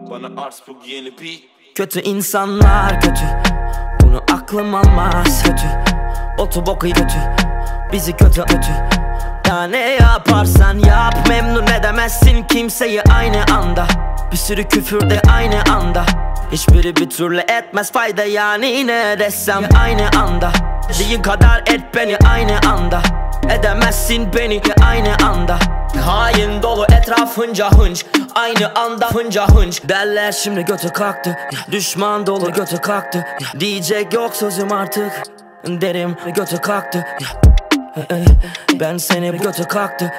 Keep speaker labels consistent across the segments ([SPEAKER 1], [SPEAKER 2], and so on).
[SPEAKER 1] Bana arz bu yeni beat.
[SPEAKER 2] Kötü insanlar kötü, bunu aklım almaz. Kötü, otoboku kötü, bizi kötü. Ya ne yaparsan yap, memnun edemezsin kimseyi aynı anda. Bir sürü küfür de aynı anda, hiçbiri bir türlü etmez fayda. Yani ne desem aynı anda, dediğin kadar et beni aynı anda. Edemezsin beni aynı anda. Hain dolu etrafınca hınç, aynı anda hınca hınç. Derler şimdi götü kalktı, düşman dolu götü kalktı. Diyecek yok sözüm artık, derim götü kalktı. Ben seni götü kalktı.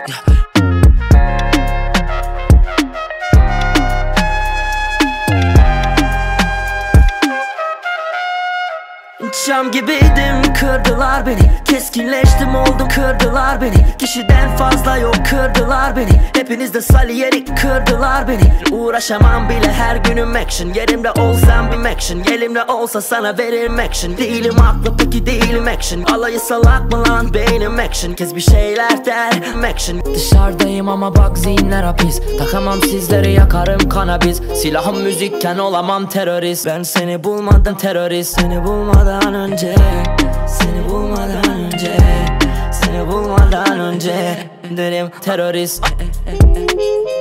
[SPEAKER 2] Çam gibiydim, kırdılar beni. Keskinleştim oldum, kırdılar beni. Kişiden fazla yok, kırdılar beni. Hepiniz de saliyerik, kırdılar beni. Uğraşamam bile her günüm action. Yerimde olsam bir action, elimde olsa sana veririm action. Değilim aklı peki değilim action. Alayı salak mı lan beynim action. Kez bir şeyler der action. Dışarıdayım ama bak zihinler hapis. Takamam sizleri yakarım kanabis. Silahım müzikken olamam terörist. Ben seni bulmadan terörist. Seni bulmadan önce, seni bulmadan önce, seni bulmadan önce derim terörist.